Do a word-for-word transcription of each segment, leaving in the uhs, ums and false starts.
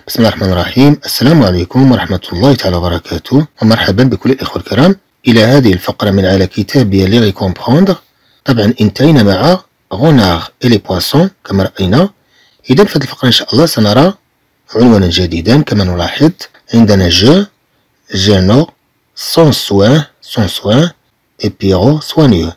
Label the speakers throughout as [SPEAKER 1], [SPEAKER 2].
[SPEAKER 1] بسم الله الرحمن الرحيم. السلام عليكم ورحمة الله تعالى وبركاته، ومرحبا بكل الإخوة الكرام إلى هذه الفقرة من على كتابي لغي كومبروندر. طبعا انتهينا مع غونار إي لي بواسون كما رأينا. إذا في هذه الفقرة إن شاء الله سنرى عنوانا جديدا. كما نلاحظ عندنا جو، جينو، سون سوان، سون سوان، إي بيرو سوانيو.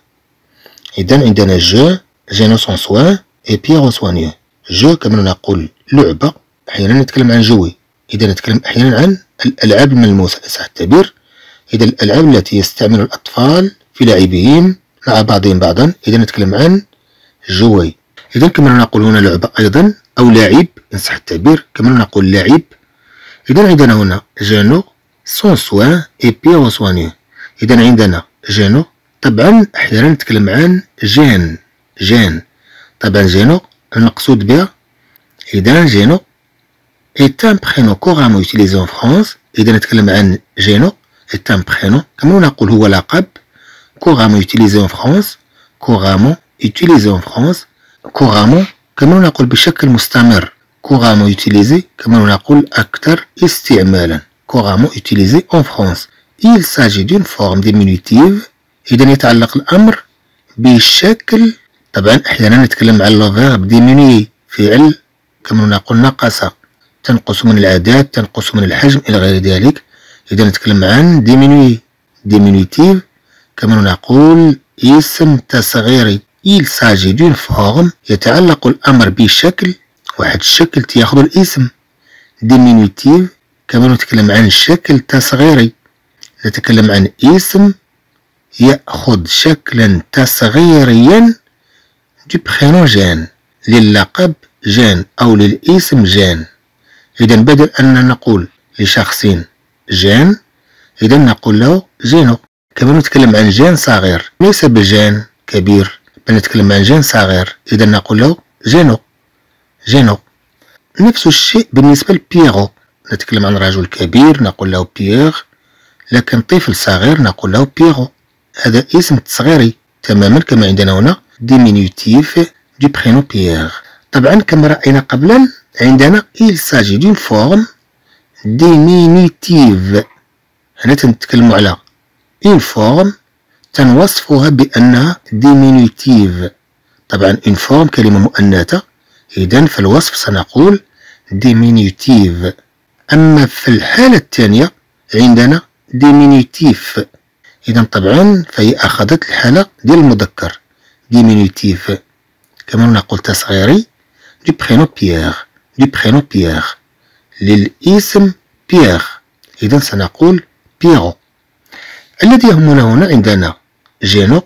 [SPEAKER 1] إذا عندنا جو، جينو، سون سوان، إي بيرو سوانيو. جو كما نقول لعبة، أحيانا نتكلم عن جوي، إذا نتكلم أحيانا عن الألعاب الملموسة إن صح التعبير. إذا الألعاب التي يستعمل الأطفال في لعبهم مع بعضهم بعضا، إذا نتكلم عن جوي. إذا كما نقول هنا لعبة أيضا أو لاعب إن صح التعبير، كما نقول لاعب. إذا عندنا هنا جينو، سون سوان، إي بيرو سوانيو. إذا عندنا جينو، طبعا أحيانا نتكلم عن جين، جين. طبعا جينو المقصود بها، إذا جينو est un prénom couramment utilisé en France. إذا نتكلم عن جينو est un prénom كما نقول هو لقب couramment utilisé en France، couramment utilisé en France، couramment كما نقول بشكل مستمر، couramment utilisé كما نقول أكثر استعمالا، couramment utilisé en France. Il s'agit d'une forme diminutive. إذا يتعلق الأمر بشكل، طبعا أحيانا نتكلم عن le verbe diminuer، فعل كما نقول نقص، تنقص من العدد، تنقص من الحجم إلى غير ذلك. إذا نتكلم عن ديمينوي، ديمينوتيف كما نقول اسم تصغيري. il s'agit d'une forme، يتعلق الأمر بشكل، واحد الشكل تياخذ الاسم. ديمينوتيف كما نتكلم عن شكل تصغيري، نتكلم عن اسم يأخذ شكلا تصغيريا du prénom جان، للقب جان أو للاسم جان. إذا بدل أن نقول لشخص جان، إذا نقول له جينو. كما نتكلم عن جان صغير ليس بجان كبير، بل نتكلم عن جان صغير، إذا نقول له جينو، جينو. نفس الشيء بالنسبة لبييرو، نتكلم عن رجل كبير نقول له بيير، لكن طفل صغير نقول له بييرو. هذا اسم تصغيري تماما كما عندنا هنا ديمينوتيف دو برينو بيير. طبعا كما رأينا قبلا عندنا il s'agit d'une forme diminutive. هنا تنتكلم على une forme تنوصفها بأنها diminutive. طبعا une forme كلمة مؤنثة، إذا في الوصف سنقول diminutive. أما في الحالة الثانية عندنا diminutif، إذا طبعا فهي أخذت الحالة ديال المذكر diminutif كما نقول تصغيري du prénom Pierre، du prénom Pierre للاسم بيير. إذا سنقول بييرو. الذي يهمنا هنا عندنا جينو،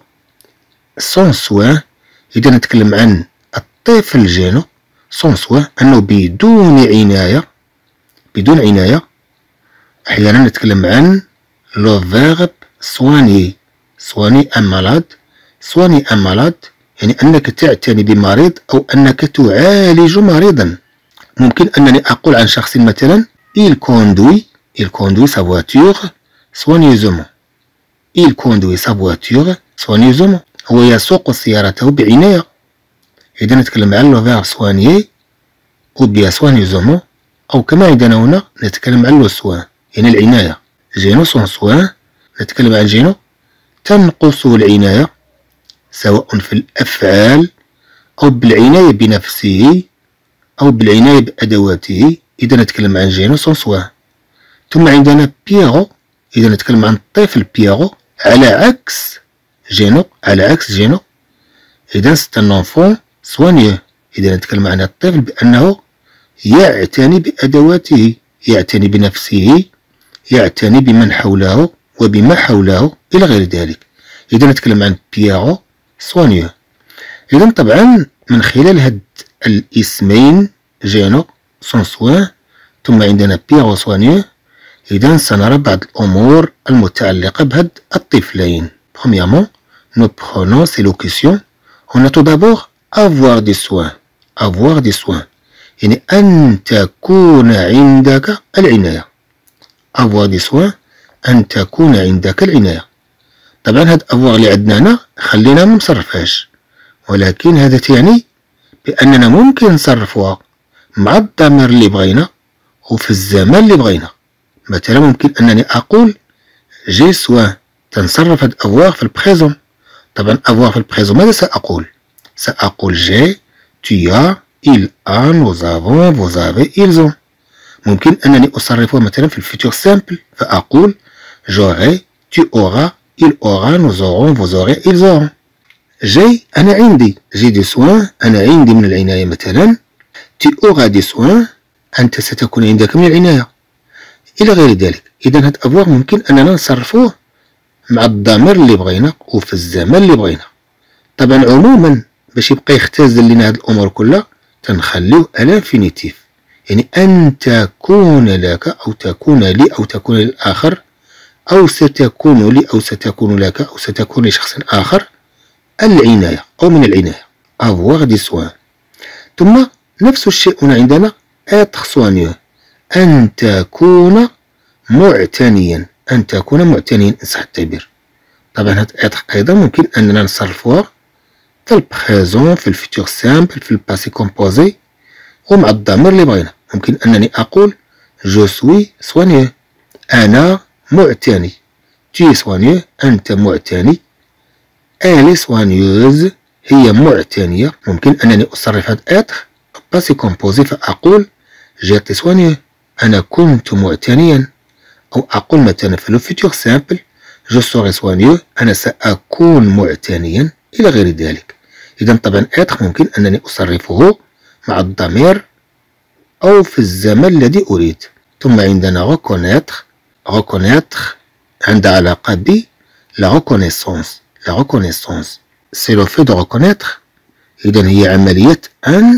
[SPEAKER 1] سون سوان. إذا نتكلم عن الطفل جينو، سون سوان أنه بدون عناية، بدون عناية. أحيانا نتكلم عن لو فيرب سواني، سواني أن مالاد، سواني أن مالاد يعني أنك تعتني بمريض أو أنك تعالج مريضا. ممكن أنني أقول عن شخص مثلا il conduit، il conduit sa voiture soigneusement، il conduit sa voiture soigneusement، هو يسوق سيارته بعناية. إذا نتكلم عن لو فيرب سوانيي أو بيان soigneusement، أو كما عندنا هنا نتكلم عن لو سوان يعني العناية. جينو سون سوان، نتكلم عن جينو تنقص العناية سواء في الأفعال أو بالعناية بنفسه أو بالعناية بأدواته. إذا نتكلم عن جينو سون سوان. ثم عندنا بييرو، إذا نتكلم عن الطفل بييرو على عكس جينو، على عكس جينو. إذا سي ان انفون سوانيو، إذا نتكلم عن الطفل بأنه يعتني بأدواته، يعتني بنفسه، يعتني بمن حوله وبما حوله إلى غير ذلك. إذا نتكلم عن بييرو سوانيو. إذا طبعا من خلال هاد الاسمين جينو سون سوان ثم عندنا بييرو سوانيو، إذا سنرى بعض الأمور المتعلقة بهاد الطفلين. Premièrement, nous prenons ces locutions. On a tout d'abord avoir des soins، avoir des soins يعني أن تكون عندك العناية. avoir des soins أن تكون عندك العناية. طبعا هاد avoir اللي عندنا هنا خلينا ما نصرفهاش، ولكن هذا تعني بأننا ممكن نصرفها مع الضمير اللي بغينا وفي الزمن اللي بغينا. مثلا ممكن أنني أقول جي سوان، تنصرف هاد أفواغ في البريزون. طبعا أفواغ في البريزون ماذا سأقول؟ سأقول جي، tu as، il a، nous avons، vous avez، ils ont. ممكن أنني أصرفها مثلا في الفيتور سامبل فأقول j'aurai، tu auras، il aura، nous aurons، vous aurez، ils auront. جي أنا عندي، جي دي سوان، أنا عندي من العناية مثلا. tu auras des soins، أنت ستكون عندك من العناية، إلى غير ذلك. إذا هاد أفواغ ممكن أننا نصرفوه مع الضمير اللي بغينا وفي الزمن اللي بغينا. طبعا عموما باش يبقى يختزل لنا هاد الأمور كلها تنخليوه الانفينيتيف، يعني أن تكون لك أو تكون لي أو تكون للآخر أو ستكون لي أو ستكون لك أو ستكون لشخص آخر العناية أو من العناية. avoir des soins. ثم نفس الشيء هنا عندنا être soigneux، أن تكون معتنيا، أن تكون معتنيا إن صح التعبير. طبعا هاد être أيضا ممكن أننا نصرفوها في البريزون، في الفيتور سامبل، في الباسي كومبوزي ومع الضمير اللي بغينا. ممكن أنني أقول جو سوي سوانيو، أنا معتني. تي سوانيو، أنت معتني. ألي سوانيوز، هي معتنية. ممكن أنني أصرف هاد إتر باسي كومبوزي فأقول جيتي سوانيو، أنا كنت معتنيا. أو أقول مثلا في الفيتور سامبل جو سوري سوانيو، أنا سأكون معتنيا، إلى غير ذلك. إذا طبعا إتر ممكن أنني أصرفه مع الضمير أو في الزمن الذي أريد. ثم عندنا reconnaître. reconnaître عندها علاقة ب la reconnaissance. la reconnaissance c'est le fait de reconnaître. إذا هي عملية أن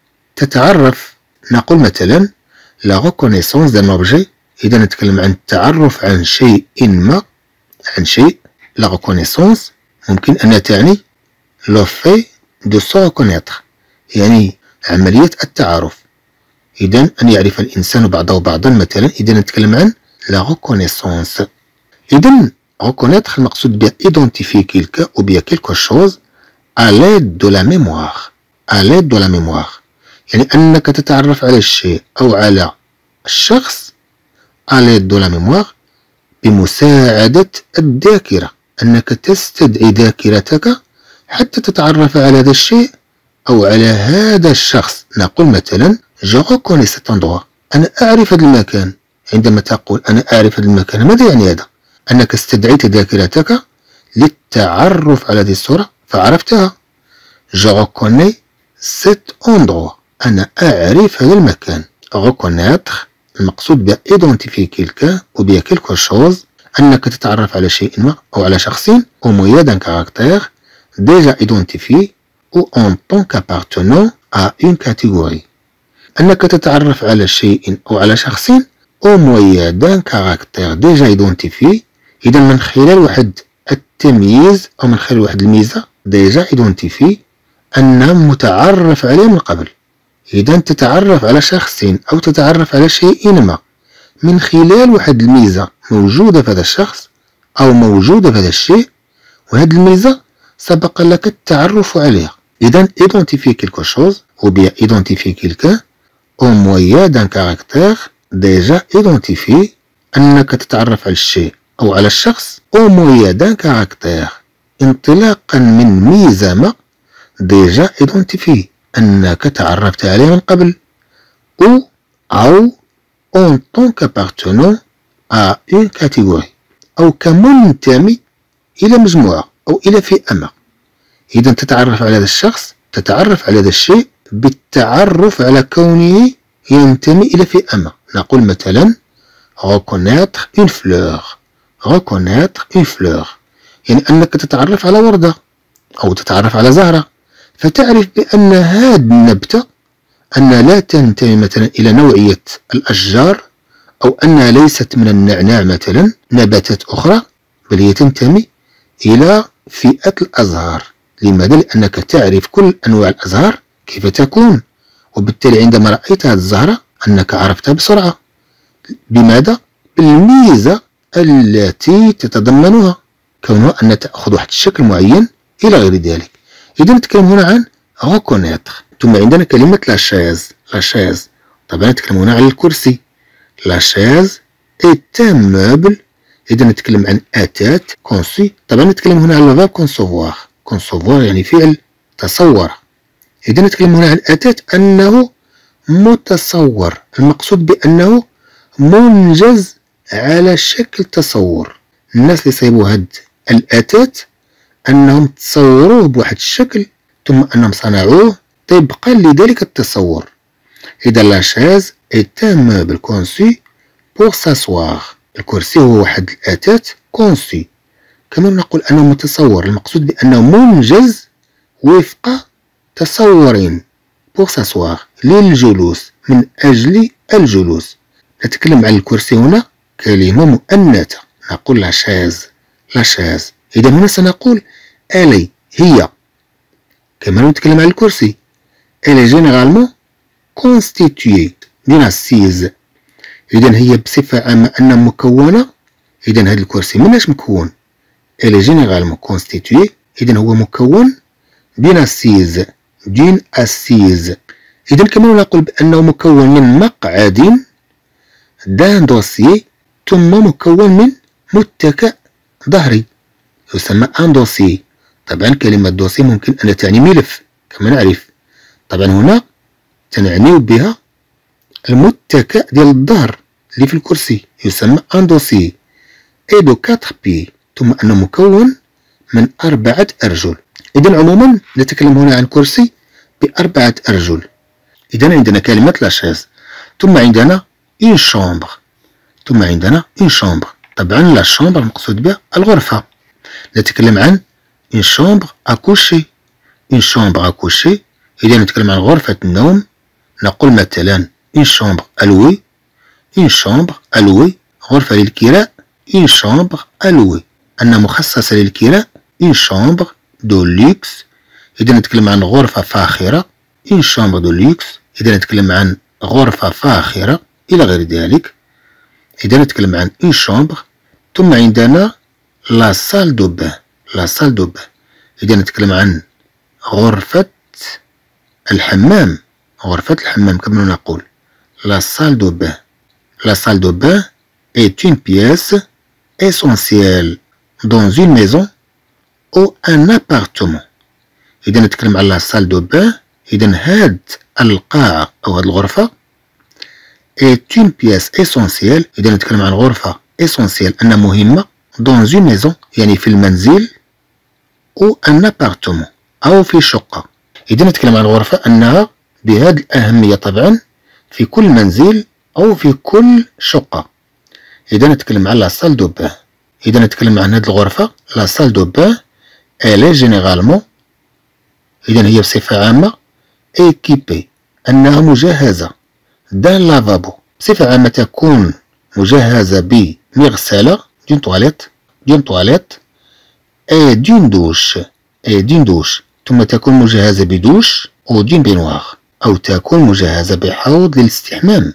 [SPEAKER 1] تتعرف. نقول مثلا la reconnaissance d'un objet. إذا نتكلم عن التعرف عن شيء ما، عن شيء. la reconnaissance ممكن أن تعني le fait de se reconnaître، يعني عملية التعارف. إذا أن يعرف الإنسان بعضه بعضا مثلا. إذا نتكلم عن la reconnaissance. إذا reconnaître المقصود بها identifier quelqu'un ou bien quelque chose à l'aide de la mémoire. à l'aide de la mémoire يعني أنك تتعرف على الشيء أو على الشخص à l'aide de la mémoire بمساعدة الذاكرة. أنك تستدعي ذاكرتك حتى تتعرف على هذا الشيء أو على هذا الشخص. نقول مثلا je reconnais cet endroit، أنا أعرف هذا المكان. عندما تقول أنا أعرف هذا المكان ماذا يعني هذا؟ أنك استدعيت ذاكرتك للتعرف على هذه الصورة فعرفتها. je reconnais cet endroit، أنا أعرف هذا المكان. reconnaître المقصود بها identifier quelqu'un ou bien quelque chose، أنك تتعرف على شيء ما أو على شخص au moyen d'un caractère déjà identifié ou en tant qu'appartenant à une catégorie. أنك تتعرف على شيء أو على شخص au moyen d'un caractère déjà identifié. إذا من خلال واحد التمييز أو من خلال واحد الميزة déjà identifié، أنه متعرف عليه من قبل. إذا تتعرف على شخص أو تتعرف على شيء ما من خلال واحد الميزة موجودة في هذا الشخص أو موجودة في هذا الشيء، وهذه الميزة سبق لك التعرف عليها. إذا identifier quelque chose ou bien identifier quelqu'un au moyen d'un caractère déjà identifié، أنك تتعرف على الشيء أو على الشخص au moyen d'un caractère انطلاقا من ميزة ما déjà identifié، أنك تعرفت عليه من قبل. ou أو en tant qu'appartenant à une catégorie، أو كمنتمي إلى مجموعة أو إلى فئة ما. إذا تتعرف على هذا الشخص، تتعرف على هذا الشيء بالتعرف على كونه ينتمي إلى فئة ما. نقول مثلا reconnaître une fleur. reconnaître une fleur يعني أنك تتعرف على وردة أو تتعرف على زهرة، فتعرف بأن هذه النبتة أنها لا تنتمي مثلا إلى نوعية الأشجار، أو أنها ليست من النعناع مثلا نباتات أخرى، بل هي تنتمي إلى فئة الأزهار. لماذا؟ لأنك تعرف كل أنواع الأزهار كيف تكون، وبالتالي عندما رأيت هذه الزهرة أنك عرفتها بسرعة. بماذا؟ بالميزة التي تتضمنها، كونها أن تأخذ واحد الشكل معين إلى غير ذلك. إذا نتكلم هنا عن reconnaître. ثم عندنا كلمة لا شاز. لا شاز طبعا نتكلم هنا عن الكرسي. لا شاز est un meuble. إذا نتكلم عن أتات كونسي. طبعا نتكلم هنا على الفيرب كونسوفوار. كونسوفوار يعني فعل تصور. إذا نتكلم هنا عن أتات أنه متصور. المقصود بأنه منجز على شكل تصور. الناس اللي صايبوا هاد الأتات أنهم تصوروه بواحد الشكل ثم أنهم صنعوه طبقا لذلك التصور. إذا لا شاز est un meuble conçu pour s'asseoir. الكرسي هو واحد الأتات كونسي. كما نقول أنه متصور. المقصود بأنه منجز وفق تصور pour s'asseoir للجلوس من أجل الجلوس. نتكلم عن الكرسي هنا كلمة مؤنثة نقول لا شاز لا شاز. إذا هنا سنقول ألي هي. كما نتكلم عن الكرسي elle est généralement constituée d'une assise. إذا هي بصفة عامة أنها مكونة. إذا هذا الكرسي مناش مكون elle est généralement constituée. إذا هو مكون d'une assise d'une assise. إذا كما نقول بأنه مكون من مقعد d'un dossier ثم مكون من متكأ ظهري يسمى un dossier. طبعا كلمة دوسي ممكن أن تعني ملف كما نعرف. طبعا هنا تنعني بها المتكأ ديال الظهر اللي في الكرسي يسمى un dossier et de quatre pieds ثم أنه مكون من أربعة أرجل. إذا عموما نتكلم هنا عن كرسي بأربعة أرجل. إذا عندنا كلمة لا شاز ثم عندنا une chambre ثم عندنا une chambre. طبعا لا شامبر مقصود بها الغرفة. نتكلم عن une chambre à coucher une chambre à coucher. إذا نتكلم عن غرفة النوم نقول مثلا une chambre à louer une chambre à louer غرفة للكراء une chambre à louer أنها مخصصة للكراء une chambre de luxe. إذا نتكلم عن غرفة فاخرة une chambre de luxe. إذا نتكلم عن غرفة فاخرة إلى غير ذلك. إذا نتكلم عن une chambre. ثم عندنا la salle de bain la salle de bain. إذا نتكلم عن غرفة الحمام غرفة الحمام كما نقول la salle de bain. La salle de bain est une pièce essentielle dans une maison ou un appartement. إذا نتكلم عن la salle de bain. إذا هاد القاعة أو هاد الغرفة est une pièce essentielle. إذا نتكلم عن غرفة essentielle أنها مهمة dans une maison يعني في المنزل ou un appartement أو في شقة. إذا نتكلم عن غرفة أنها بهذه الأهمية طبعا في كل منزل أو في كل شقة. إذا نتكلم عن la salle de bain. إذا نتكلم عن هذه الغرفة la salle de bain elle est généralement. إذا هي بصفة عامة équipée أنها مجهزة d'un lavabo. بصفة عامة تكون مجهزة بمغسلة d'une toilette d'une toilette et d'une douche et d'une douche. ثم تكون مجهزة بدوش أو d'une baignoire أو تكون مجهزة بحوض للاستحمام.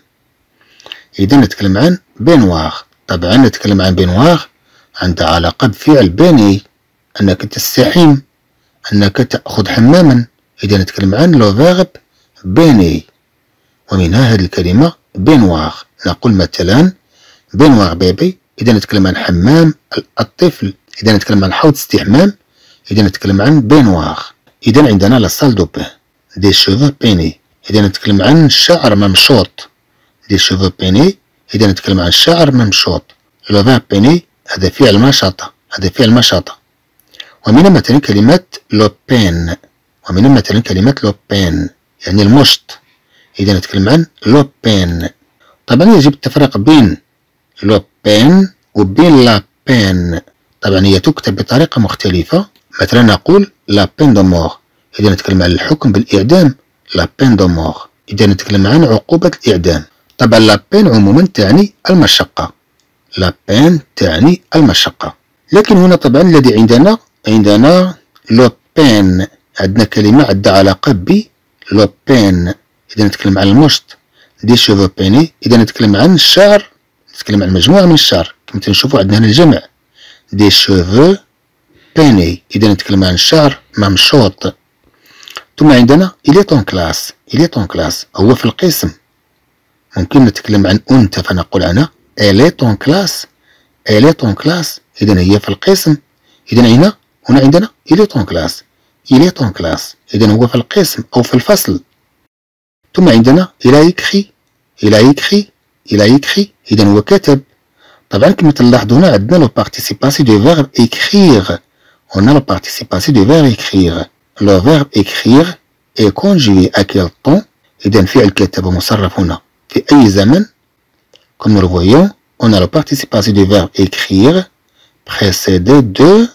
[SPEAKER 1] إذا نتكلم عن baignoire. طبعا نتكلم عن baignoire عندها علاقة بفعل باني أنك تستحم أنك تأخذ حماما. إذا نتكلم عن لو فيرب باني ومنها هذه الكلمة baignoire. نقول مثلا baignoire بيبي. إذا نتكلم عن حمام الطفل. إذا نتكلم عن حوض استحمام. إذا نتكلم عن baignoire. إذا عندنا لا salle de bain des cheveux peignés. إذا نتكلم عن شعر ممشوط des cheveux peignés. إذا نتكلم عن شعر ممشوط le verbe peigner هذا فعل مشطة هذا فعل مشطة. ومن مثلا كلمة لو بين ومن مثلا كلمة لو بين يعني المشط. إذا نتكلم عن لو بين. طبعا يجب التفريق بين لو بين وبين لا بين. طبعا هي تكتب بطريقة مختلفة. مثلا نقول لا بين دو مور. إذا نتكلم عن الحكم بالإعدام لا بين دو مور. إذا نتكلم عن عقوبة الإعدام. طبعا لا بين عموما تعني المشقة. لا بين تعني المشقة. لكن هنا طبعا الذي عندنا عندنا لو بين. عندنا كلمة عندها علاقة ب لو بين. إذا نتكلم عن المشط دي شوفو بيني. إذا نتكلم عن الشعر نتكلم عن مجموعة من الشعر كما تنشوفوا عندنا هنا الجمع دي شوفو بيني. إذا نتكلم عن الشعر ممشوط. ثم عندنا إلي طون كلاس. إلي طون كلاس هو في القسم ممكن نتكلم عن أنت فنقول أنا elle est en classe elle est en classe إذن هي في القسم. إذن هنا هنا عندنا il est en classe il est en classe إذن هو في القسم أو في الفصل. ثم عندنا il a écrit il a écrit il a écrit إذن هو كتب. طبعا كما تلاحظوا هنا عندنا لو بارتيسيباسي دو فيرب écrire. هنا لو بارتيسيباسي دو فيرب écrire. لو فيرب écrire est conjugué à quel temps. إذن فعل كتب مصرف هنا في أي زمن. Comme nous le voyons, on a le participe du verbe écrire précédé de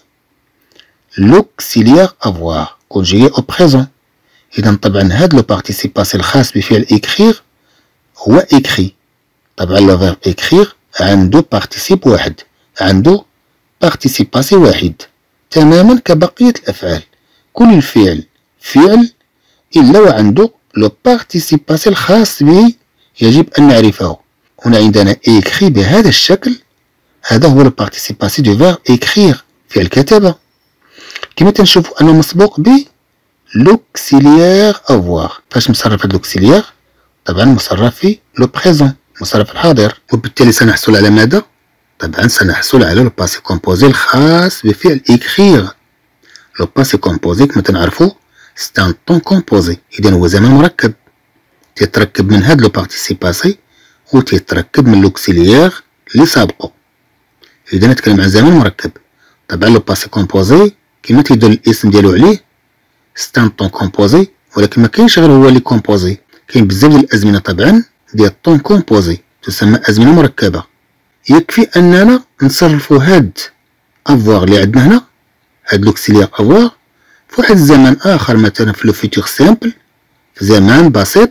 [SPEAKER 1] l'auxiliaire avoir conjugué au présent. إذن طبعا هذا لو بارتيسيباسي الخاص بفعل écrire هو écrit. طبعا لو verbe écrire عنده بارتيسيب واحد، عنده بارتيسيباسي واحد تماما كبقية الأفعال. كل الفعل فعل إلا وعنده لو بارتيسيباسي الخاص به يجب أن نعرفه. هنا عندنا écrit بهذا الشكل، هذا هو لو بارتيسيباسي دو فيرب écrire فعل كتابة. كما تنشوفوا أنه مسبوق ب l'auxiliaire avoir. فاش مصرف هذا l'auxiliaire؟ طبعا مصرف في لو بريزون، مصرف الحاضر، وبالتالي سنحصل على ماذا؟ طبعا سنحصل على لو باسي كومبوزي الخاص بفعل écrire. لو باسي كومبوزي كما تنعرفوا c'est un temps composé. إذن هو زمن مركب تيتركب من هاد لو بارتيسيباسي و تيتركب من لوكسيليير اللي سابقو. إذا نتكلم عن زمن مركب. طبعا لو باسي كومبوزي كما تيدل الاسم ديالو عليه سي ان طون كومبوزي، ولكن ما كاينش غير هو اللي كومبوزي، كاين بزاف ديال الأزمنة طبعا ديال طون كومبوزي تسمى أزمنة مركبة. يكفي أننا نصرفو هاد افواغ اللي عندنا هنا، هاد لوكسيليير افواغ في واحد الزمن آخر، مثلا في لو فيتور سامبل في زمان بسيط،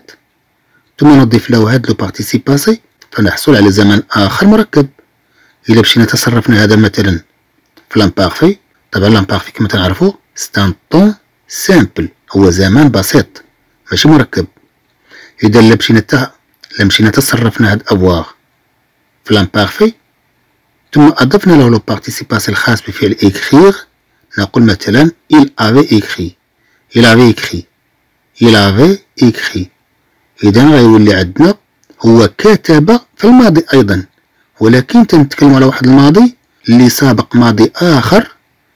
[SPEAKER 1] ثم نضيف له هاد لو بارتيسيباسي فنحصل على زمن آخر مركب. إلا مشينا تصرفنا هذا مثلا في لامبارفي، طبعا لامبارفي كما تنعرفو سي ان طون سامبل، هو زمان بسيط ماشي مركب. إذا إلا مشينا تا إلا مشينا تصرفنا هاد أفواغ في لامبارفي ثم أضفنا له لو بارتيسيباسي الخاص بفعل écrire، نقول مثلا il avait écrit il avait écrit il avait écrit. إذا غيولي عندنا هو كتب في الماضي أيضا، ولكن تنتكلم على واحد الماضي اللي سابق ماضي آخر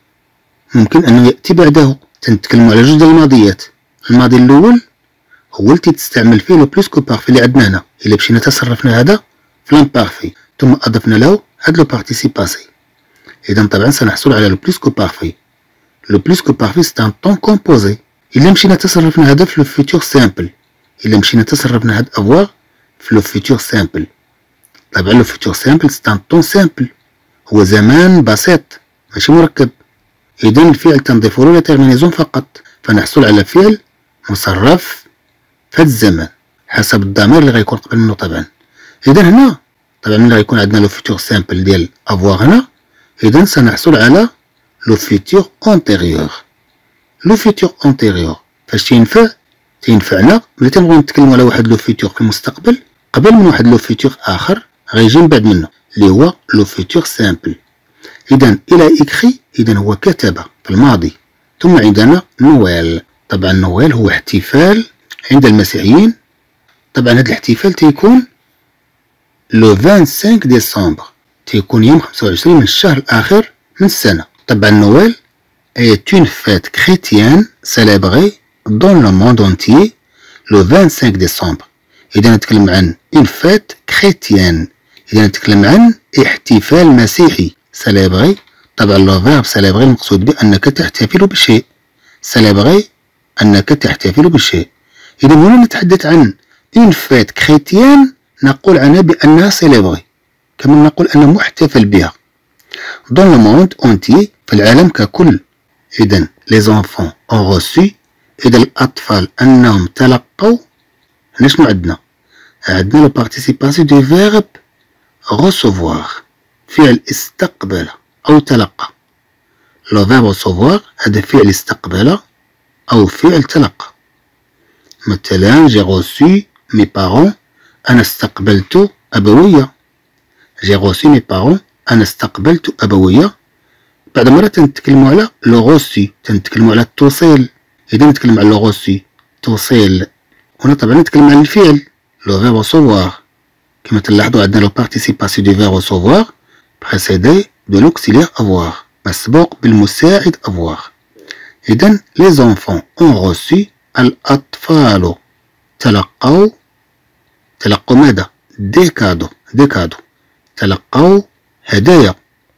[SPEAKER 1] ممكن أنه يأتي بعده. تنتكلم على جوج ديال الماضيات. الماضي الأول هو اللي تستعمل فيه لو بلوس كو بارفي اللي عندنا هنا. إلا مشينا تصرفنا هذا في لامبارفي ثم أضفنا له هاد لو بارتيسيباسي، إذا طبعا سنحصل على لو بلوس كو بارفي. لو بلوس كو بارفي سي ان طون كومبوزي. إلا مشينا تصرفنا هذا في لو فيتور سامبل، إلا مشينا تصرفنا هاد أفواغ في لو فيتور سامبل، طبعا لو فيتور سامبل سي ان طون سامبل، هو زمان بسيط ماشي مركب. إذا الفعل تنضيفو له تيرمينيزون فقط، فنحصل على فعل مصرف في هاد الزمان حسب الضمير اللي غيكون قبل منه طبعا. إذا هنا طبعا ملي غيكون عندنا لو فيتور سامبل ديال أفواغ هنا، إذا سنحصل على لو فيتور أونتيريور. لو فيتور أونتيريور فاش تينفع؟ تينفعنا ملي تنبغيو نتكلمو على واحد لو فيتور في المستقبل قبل من واحد لو فيتور آخر غيجي من بعد منه اللي هو لو فيتور سامبل. إذا إلى إكخي إذا هو كتب في الماضي. ثم عندنا نويل. طبعا نويل هو احتفال عند المسيحيين. طبعا هذا الاحتفال تيكون لو خمسة وعشرين ديسمبر، تيكون يوم خمسة وعشرين من الشهر الآخر من السنة. طبعا نويل est une fête chrétienne célébrée dans le monde entier le vingt-cinq décembre. إذا نتكلم عن une fête chrétienne، إذا نتكلم عن احتفال مسيحي. célébrer طبعا لو فيرب célébrer المقصود به أنك تحتفل بشيء. célébrer أنك تحتفل بشيء. إذا هنا نتحدث عن une fête chrétienne نقول عنها بأنها célébrée، كما نقول أنها محتفل بها. dans le monde entier في العالم ككل. إذا les enfants ont reçu، إذا الأطفال أنهم تلقوا. هنا شنو عندنا؟ عندنا لو بارتيسيباسيون دو فيرب recevoir، فعل استقبل أو تلقى. لو فيرب recevoir هذا فعل استقبل أو فعل تلقى. مثلا j'ai reçu mes parents، أنا استقبلت أبويا. j'ai reçu mes parents، أنا استقبلت أبويا. بعد مرة تنتكلموا على لو غوسي، تنتكلموا على التوصيل. إذا نتكلم على لو غوسي توصيل، هنا طبعا نتكلم عن الفعل لو فيرب recevoir. كما تلاحظوا عندنا لو بارتيسيباسيون دو فيرب recevoir précédé de l'auxiliaire avoir مسبوق بالمساعد avoir. إذن les enfants ont reçu الأطفال تلقوا تلقوا ماذا؟ دي كادو دي كادو تلقوا هدايا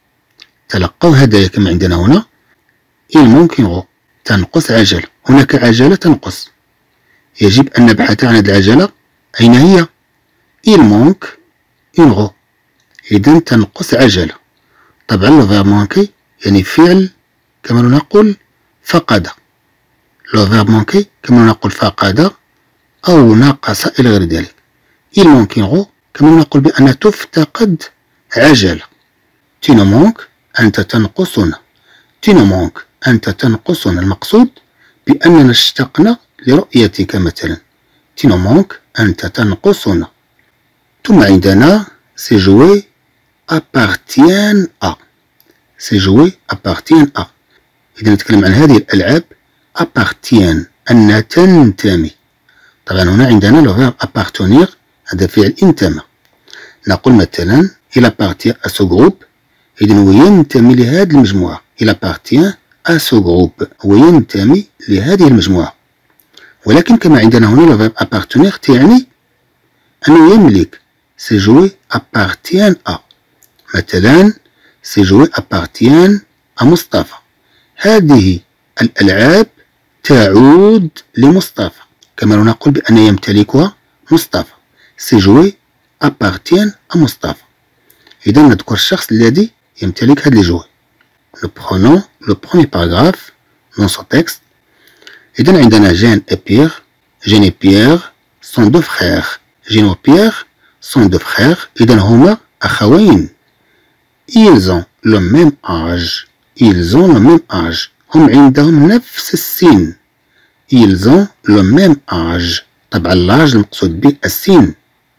[SPEAKER 1] تلقوا هدايا كما عندنا هنا il manque une roue تنقص عجل. هناك عجلة تنقص، يجب أن نبحث عن هذه العجلة أين هي؟ il manque une roue. إذن تنقص عجلة. طبعا لو فيرب مانكي يعني فعل كما نقول فقد. لو فيرب مانكي كما نقول فقد أو نقص إلى غير ذلك. il manque une roue كما نقول بأن تفتقد عجلة. tu nous manques أنت تنقصنا. tu nous manques أنت تنقصنا. المقصود بأننا اشتقنا لرؤيتك مثلا. tu nous manques أنت تنقصنا. ثم عندنا ces jouets appartiennent à. ces jouets appartiennent à. إذا نتكلم عن هذه الألعاب appartiennent أنها تنتمي. طبعا هنا عندنا لو فيرب appartenir هذا فعل انتمى. نقول مثلا il appartient à ce groupe. إذن هو ينتمي لهذه المجموعة. il appartient à ce groupe هو ينتمي لهذه المجموعة. ولكن كما عندنا هنا لو فيرب appartenir تعني أنه يملك. ces jouets appartiennent à. مثلا ces jouets appartiennent à مصطفى. هذه الألعاب تعود لمصطفى كما نقول بأن يمتلكها مصطفى. ces jouets appartiennent à مصطفى. إذا نذكر الشخص الذي يمتلك هذه الجوي. Nous prenons le premier paragraphe dans ce texte. إذا عندنا Jeanne et Pierre. Jeanne et Pierre sont deux frères. Jeanne et Pierre sont deux frères. إذا هما أخوين. Ils ont le même âge. Ils ont le même âge. هم عندهم نفس السن. Ils ont le même âge. طبعا اللاج المقصود به السن.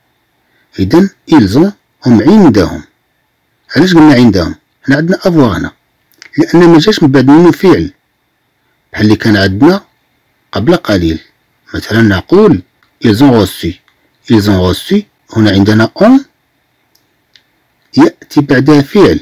[SPEAKER 1] إذا ils ont هم عندهم. علاش قلنا عندهم؟ هنا عندنا افواغ هنا لأن ما جاش من بعد منه فعل بحال اللي كان عندنا قبل قليل. مثلا نقول ils ont reçu. ils ont reçu هنا عندنا on يأتي بعدها فعل.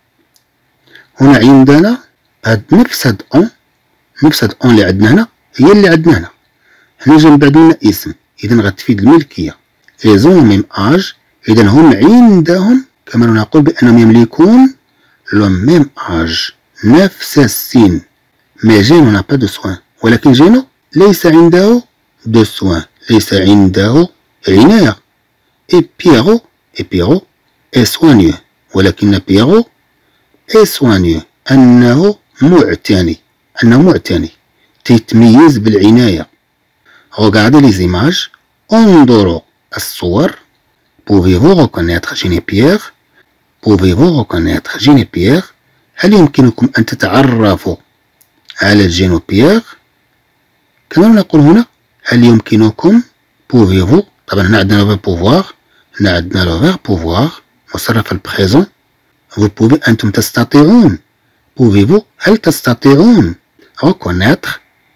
[SPEAKER 1] هنا عندنا هاد نفس هاد on نفس هاد on اللي عندنا هنا هي اللي عندنا هنا. هنا جا من بعد منها اسم إذا غتفيد الملكية. ils ont le même âge. إذا هم عندهم كما نقول بأنهم يملكون le même âge نفس السن. mais جينو n'a pas de soin. ولكن جينو ليس عنده de soin ليس عنده عناية. et Pierrot et Pierrot est soigneux. ولكن بييرو est soigneux أنه معتني أنه معتني تتميز بالعناية. regardez les images. انظروا الصور. pouvez-vous reconnaître Jeanne et Pierre? pouvez-vous reconnaître Jeanne et Pierre؟ هل يمكنكم أن تتعرفوا على جين وبيير؟ كما نقول هنا هل يمكنكم pouvez-vous. طبعا هنا عندنا لو بوفوار هنا عندنا لو فير بوفوار مصرف البريزون. vous pouvez أنتم تستطيعون. pouvez-vous هل تستطيعون reconnaître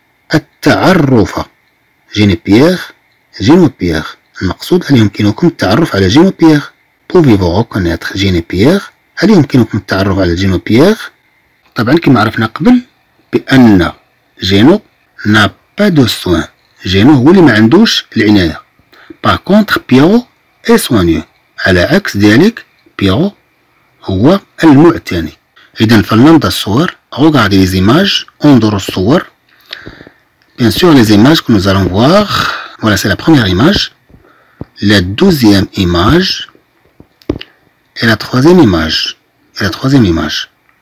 [SPEAKER 1] التعرف جين بيير جين وبيير. المقصود هل يمكنكم التعرف على جين وبيير. pouvez-vous reconnaître Jeanne et Pierre؟ هل يمكنكم التعرف على جين وبيير؟ طبعا كما عرفنا قبل بأن جينو n'a pas de soin. جينو هو اللي ما عندوش العناية. par contre بييرو est soigneux. على عكس ذلك بييرو هو المعتني. إذا فلننظر الصور. regardez les images. انظروا الصور. bien sûr les images que nous allons voir. voilà c'est la première image. la douzième image. Et la troisième image. Et la troisième image.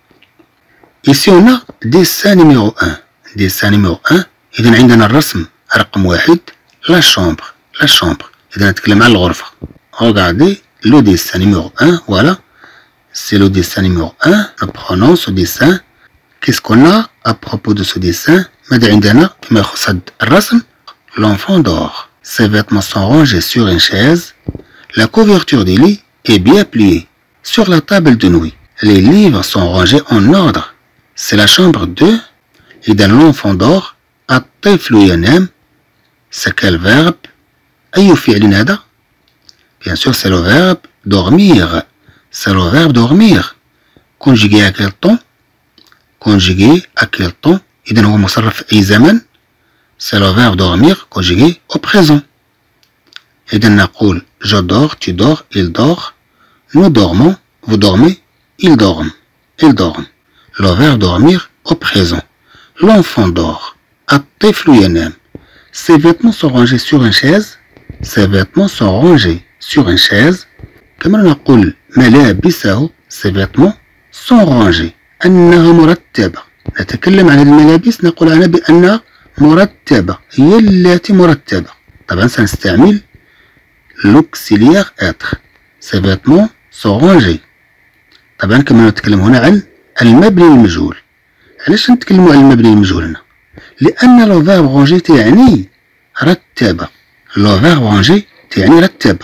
[SPEAKER 1] Ici on a dessin numéro un. dessin numéro un. إذا عندنا الرسم رقم واحد. la chambre. la chambre. إذا نتكلم عن الغرفة. regardez le dessin numéro un. voilà. c'est le dessin numéro un. nous prenons ce dessin. qu'est-ce qu'on a à propos de ce dessin؟ ماذا عندنا فيما يخص الرسم؟ l'enfant dort. ses vêtements sont rangés sur une chaise. la couverture du lit est bien pliée sur la table de nuit. Les livres sont rangés en ordre. C'est la chambre deux. إذا l'enfant dort. الطفل ينام. c'est quel verbe؟ أي فعل هذا؟ Bien sûr, c'est le verbe dormir. C'est le verbe dormir. Conjugué à quel temps? Conjugué à quel temps? إذن هو مصرف في أي زمن. C'est le verbe dormir conjugué au présent. إذن نقول je dors, tu dors, il dort. Nous dormons, vous dormez, ils dorment. Ils dorment. Le verbe dormir au présent. L'enfant dort. الطفل ينام. Ses vêtements sont rangés sur une chaise. Ses vêtements sont rangés sur une chaise. كما نقول ملابسه. Ses vêtements sont rangés. أنها مرتبة. نتكلم عن الملابس نقول عنها بأنها مرتبة. هي التي مرتبة. طبعا سنستعمل l'auxiliaire être. Ses vêtements sont rangés. طبعا كما نتكلم هنا عن المبني المجهول. علاش نتكلموا عن المبني المجهول هنا؟ لأن لو فيرب رونجي تعني رتب. لو فيرب رونجي تعني رتب.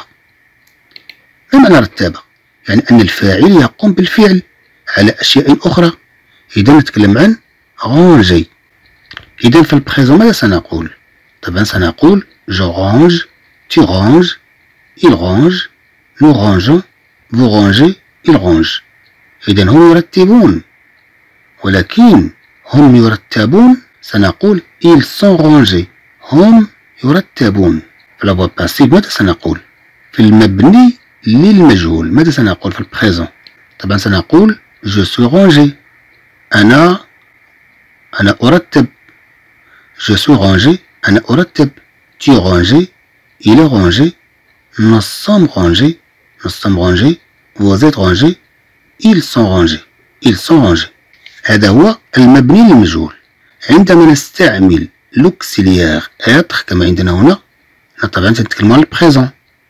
[SPEAKER 1] ما معنى رتب؟ يعني أن الفاعل يقوم بالفعل على أشياء أخرى. إذا نتكلم عن رونجي. إذا في البريزون ماذا سنقول؟ طبعا سنقول جو رونج، tu ranges، il range، nous rangeons، vous rangez، il range. إذا هم يرتبون. ولكن هم يرتبون سنقول ils sont rangés. هم يرتبون. في la voie passive ماذا سنقول؟ في المبني للمجهول ماذا سنقول في البريزون؟ طبعا سنقول je suis rangé. أنا أنا أرتب. je suis rangé. أنا أرتب. tu es rangé. il est rangé. nous sommes rangés. nous sommes rangés. vous êtes rangés. ils sont rangés. ils sont rangés. هذا هو المبني للمجهول. عندما نستعمل l'auxiliaire être كما عندنا هنا طبعا تنتكلموا عن البريزون.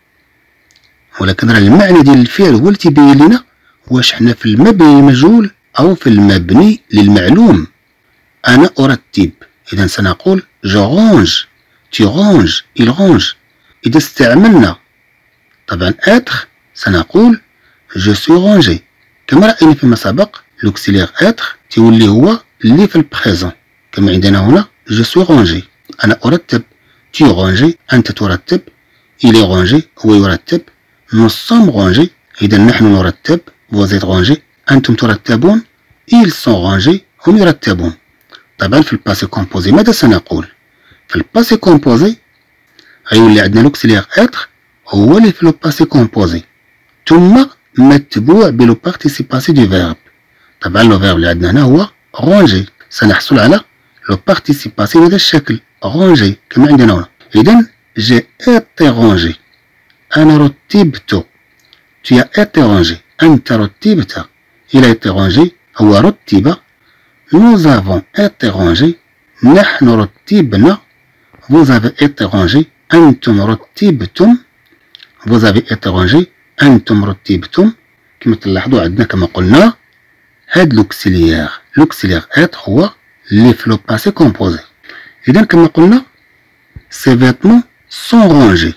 [SPEAKER 1] ولكن راه المعنى ديال الفعل هو اللي تيبين لنا واش حنا في المبني للمجهول أو في المبني للمعلوم. أنا أرتب. إذا سنقول je range. tu ranges. il range. إذا استعملنا طبعا être سنقول je suis rangé. كما رأينا فيما سبق l'auxiliaire être تولي هو اللي في البريزون. كما عندنا هنا je suis rangé. أنا أرتب. tu es rangé. أنت ترتب. il est rangé. هو يرتب. nous sommes rangés. إذا نحن نرتب. vous êtes rangés. أنتم ترتبون. ils sont rangés. هم يرتبون. طبعا في الباسي كومبوزي ماذا سنقول؟ في الباسي كومبوزي غيولي عندنا l'auxiliaire être هو اللي في لو باسي كومبوزي ثم متبوع بلو بارتيسيباسي دو فيرب. طبعا لو فيرب اللي عندنا هنا هو رونجي. سنحصل على لو بارتيسيباسي بهذا الشكل رونجي كما عندنا هنا. إذا جي إيتي رونجي. أنا رتبت. tu as été rangé. أنت رتبت. il a été rangé. هو رتب. nous avons été rangés. نحن رتبنا. vous avez été rangé. أنتم رتبتم. vous avez été rangé. أنتم رتبتم. كما تلاحظوا عندنا كما قلنا هاد لوكسيليير لوكسيليير إتر هو اللي في لو باسي كومبوزي. إذا كما قلنا ces vêtements sont rangés.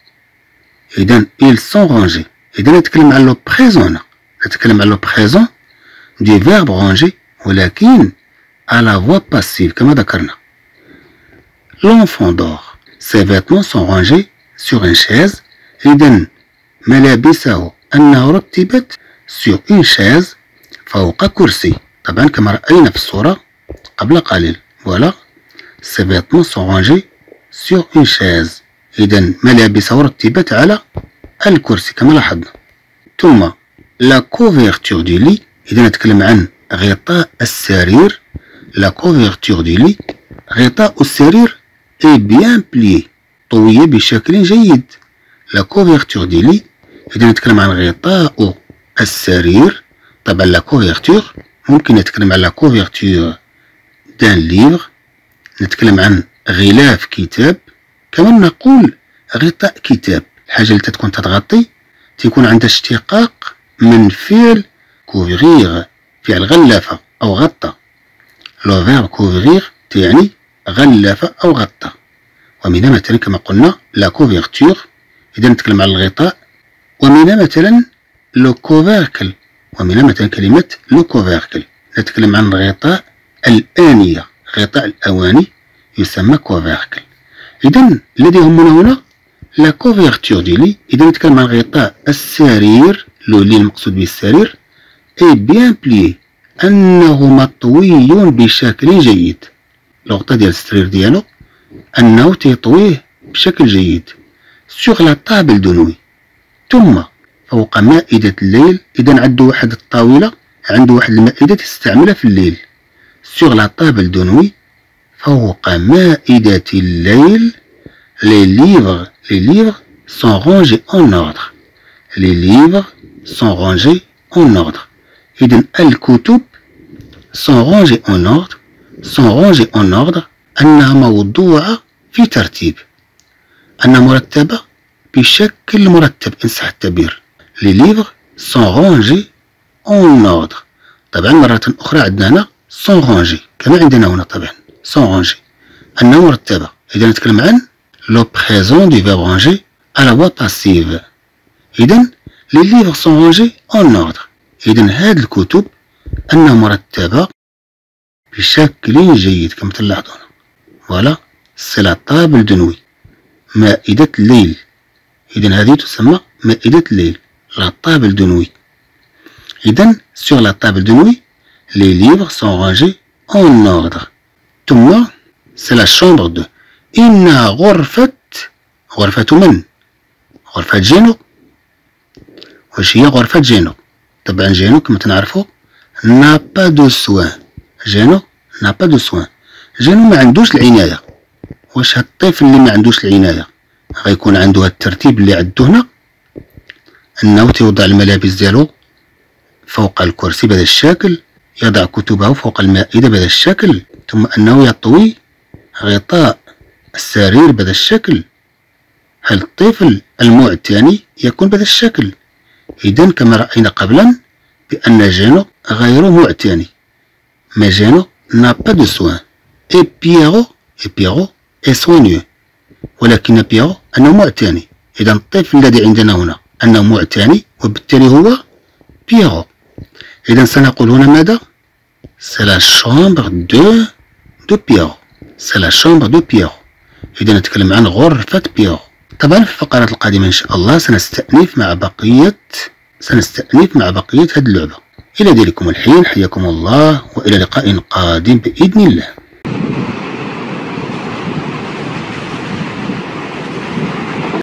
[SPEAKER 1] إذا ils sont rangés. إذا نتكلم على لو بريزون هنا نتكلم على لو بريزون دي فيرب رونجي ولكن على فوا باسيف كما ذكرنا. l'enfant dort. ses vêtements sont rangés sur une chaise. إذا ملابسه أنها رتبت sur une chaise فوق كرسي. طبعا كما رأينا في الصورة قبل قليل. voilà ses vêtements sont rangés sur une chaise. إذا ملابسه رتبت على الكرسي كما لاحظنا. ثم la couverture du lit. إذا نتكلم عن غطاء السرير. la couverture du lit. غطاء السرير est bien plié. طوي بشكل جيد. la couverture du lit. إذا نتكلم عن غطاء السرير. طبعا la couverture ممكن نتكلم على la couverture d'un livre. نتكلم عن غلاف كتاب. كمان نقول غطاء كتاب. الحاجة اللي تكون تتغطي تكون عندها اشتقاق من فعل couvrir فعل غلافة أو غطى. لو فيرب couvrir تعني غلافة أو غطى. ومنها مثلا كما قلنا لا couverture إذا نتكلم على الغطاء. ومنها مثلا لو كوفيركل. ومنها مثلا كلمة لو كوفيركل نتكلم عن غطاء الآنية. غطاء الأواني يسمى كوفيركل. إذا الذي يهمنا هنا لا كوفيرتور دي لي إذا نتكلم عن غطاء السرير، لو لي المقصود به السرير، اي بيان بلي أنه مطوي بشكل جيد. الغطاء ديال السرير ديالو أنه تيطويه بشكل جيد سوغ لا طابل دو نوي، ثم فوق مائدة الليل. إذا عنده واحد الطاولة، عنده واحد المائدة تستعملها في الليل، سوغ لا طابل دو نوي، فوق مائدة الليل. les livres les livres sont rangés en ordre les livres sont rangés en ordre. إذن الكتب sont rangés en ordre sont rangés en ordre أنها موضوعة في ترتيب، أنها مرتبة بشكل مرتب إن صح التعبير. les livres sont rangés en ordre. طبعا مرة أخرى عندنا هنا sont rangés كما عندنا هنا طبعا sont rangés أنها مرتبة. إذا نتكلم عن le présent du verbe ranger à la voix passive. إذن les livres sont rangés en ordre. إذن هاد الكتب أنها مرتبة بشكل جيد كما تلاحظون. فوالا سي لا طابل دو نوي، مائدة الليل. إذن هذه تسمى مائدة الليل، لا طابل دو نوي. إذن sur la table de nuit les livres sont rangés en ordre. ثم c'est la chambre de. إنها غرفة غرفة من؟ غرفة جينو. واش هي غرفة جينو؟ طبعا جينو كما تنعرفو n'a pas de soin. جينو n'a pas de soin. جينو ما عندوش العناية. واش هاد الطفل اللي ما عندوش العناية غيكون عنده هاد الترتيب اللي عندو هنا، أنه تيوضع الملابس ديالو فوق الكرسي بهذا الشكل، يضع كتبه فوق المائدة بهذا الشكل، ثم أنه يطوي غطاء السرير بهذا الشكل. هل الطفل المعتني يكون بهذا الشكل؟ إذن كما رأينا قبلا بأن جينو غير معتني، ما جينو n'a pas de soin et Pierrot et Pierrot est soigneux، ولكن بييرو أنه معتني. إذا الطفل الذي عندنا هنا أنه معتني وبالتالي هو بييرو. إذا سنقول هنا ماذا؟ c'est la chambre de de Pierrot، c'est la chambre de Pierrot. إذا نتكلم عن غرفة بييرو. طبعا في الفقرات القادمة إن شاء الله سنستأنف مع بقية سنستأنف مع بقية هذه اللعبة. إلى ذلكم الحين حياكم الله، وإلى لقاء قادم بإذن الله.